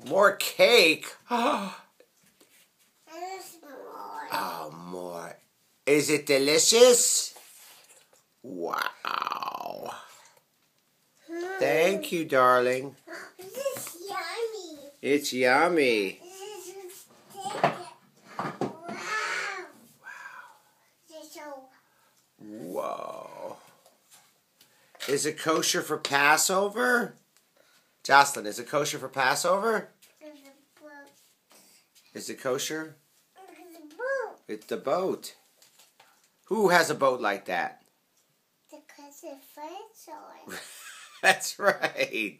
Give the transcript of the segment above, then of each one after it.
More cake? There's more. Oh, more. Is it delicious? Wow. Thank you, darling. This is yummy. It's yummy. This is wow. This is so. Whoa. Is it kosher for Passover? Jocelyn, is it kosher for Passover? There's a boat. Is it kosher? There's a boat. It's the boat. Who has a boat like that? Because it's French on. That's right.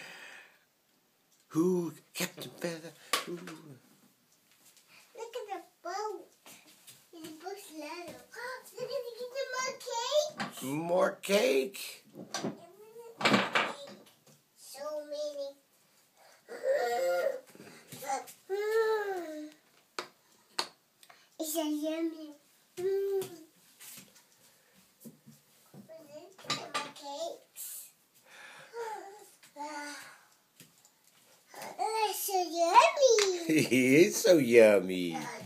Who? Captain Feather. Who? Look at the boat. The boat's little. Look at the More cake. more cake. So many. It's a yummy. Look at my cakes. It's so yummy. He is so yummy.